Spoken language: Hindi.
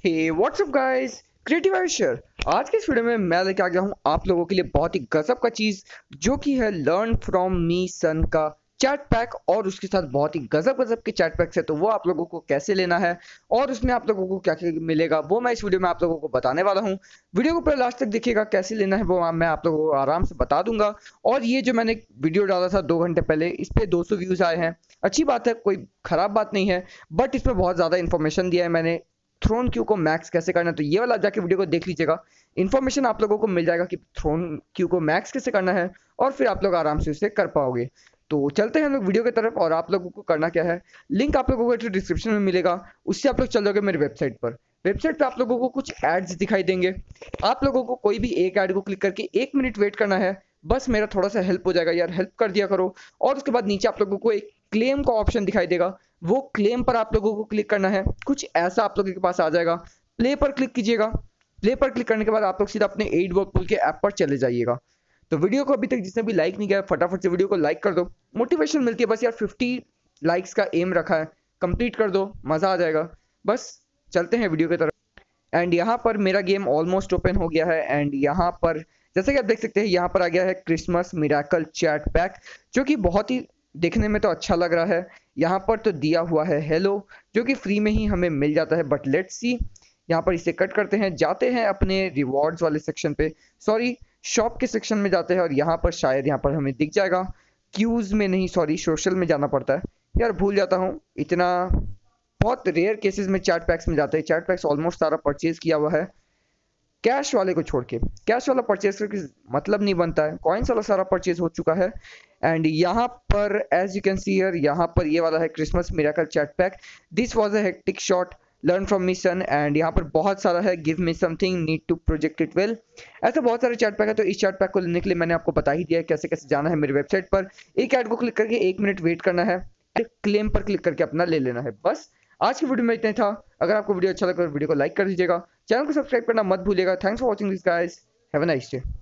हे व्हाट्सअप गाइस, क्रिएटिव आयुष्यर। आज के इस वीडियो में मैं लेके आ गया हूँ आप लोगों के लिए बहुत ही गजब का चीज, जो कि है लर्न फ्रॉम मी सन का चैट पैक। और उसके साथ बहुत ही गजब गजब के चैट पैक्स है, तो वो आप लोगों को कैसे लेना है और उसमें आप लोगों को क्या क्या मिलेगा वो मैं इस वीडियो में आप लोगों को बताने वाला हूँ। वीडियो को पूरा लास्ट तक देखिएगा, कैसे लेना है वो मैं आप लोगों को आराम से बता दूंगा। और ये जो मैंने वीडियो डाला था 2 घंटे पहले, इस पे 200 व्यूज आए हैं। अच्छी बात है, कोई खराब बात नहीं है, बट इसमें बहुत ज्यादा इन्फॉर्मेशन दिया है मैंने। थ्रोन क्यू को मैक्स कैसे करना है, तो ये वाला जाके वीडियो को देख लीजिएगा। इन्फॉर्मेशन आप लोगों को मिल जाएगा कि थ्रोन क्यू को मैक्स कैसे करना है, और फिर आप लोग आराम से उसे कर पाओगे। तो चलते हैं हम लोग वीडियो की तरफ। और आप लोगों को करना क्या है, लिंक आप लोगों को डिस्क्रिप्शन में मिलेगा, उससे आप लोग चल जाओगे मेरी वेबसाइट पर। वेबसाइट पे आप लोगों को कुछ एड्स दिखाई देंगे। आप लोगों को कोई भी एक ऐड को क्लिक करके 1 मिनट वेट करना है। बस मेरा थोड़ा सा हेल्प हो जाएगा यार, हेल्प कर दिया करो। और उसके बाद नीचे आप लोगों को एक क्लेम का ऑप्शन दिखाई देगा, वो क्लेम पर आप लोगों को क्लिक करना है। कुछ ऐसा आप लोगों के पास आ जाएगा। प्ले पर क्लिक कीजिएगा। प्ले पर क्लिक करने के बाद आप लोग सीधा अपने एड वर्कपुल के ऐप पर चले जाइएगा। तो वीडियो को अभी तक जिसने भी लाइक नहीं किया, फटाफट से वीडियो को लाइक कर दो। मोटिवेशन मिलती है बस यार, 50 लाइक्स का एम रखा है, कंप्लीट कर दो, मजा आ जाएगा। बस चलते हैं वीडियो की तरफ। एंड यहाँ पर मेरा गेम ऑलमोस्ट ओपन हो गया है। एंड यहाँ पर जैसे कि आप देख सकते हैं, यहाँ पर आ गया है क्रिसमस मिराकल चैट पैक, जो कि बहुत ही देखने में तो अच्छा लग रहा है। यहाँ पर तो दिया हुआ है हेलो, जो कि फ्री में ही हमें मिल जाता है। बट लेट्स सी, यहाँ पर इसे कट करते हैं, जाते हैं अपने रिवॉर्ड्स वाले सेक्शन पे, सॉरी शॉप के सेक्शन में जाते हैं। और यहाँ पर शायद यहाँ पर हमें दिख जाएगा, क्यूज में नहीं, सॉरी सोशल में जाना पड़ता है यार, भूल जाता हूँ इतना। बहुत रेयर केसेस में चैट पैक्स में जाते हैं। चैट पैक्स ऑलमोस्ट सारा परचेज किया हुआ है, कैश वाले को छोड़ के। कैश वाला परचेज करके मतलब नहीं बनता है, कॉइन्स वाला सारा परचेज हो चुका है। एंड यहाँ पर as you can see here, यहाँ पर ये वाला है Christmas miracle chat pack. This was a hectic shot, learn from me son. And यहाँ पर बहुत सारा है, give me something, need to project it well. ऐसे बहुत सारे चैट पैक है। तो इस चैट पैक को लेने के लिए मैंने आपको बता ही दिया है कैसे कैसे जाना है। मेरी वेबसाइट पर एक ऐड को क्लिक करके 1 मिनट वेट करना है, क्लेम पर क्लिक करके अपना ले लेना है। बस आज की वीडियो में इतना ही था। अगर आपको वीडियो अच्छा लगा तो वीडियो को लाइक कर दीजिएगा, चैनल को सब्सक्राइब करना मत भूलिएगा। Thanks for watching this guys, have a nice day.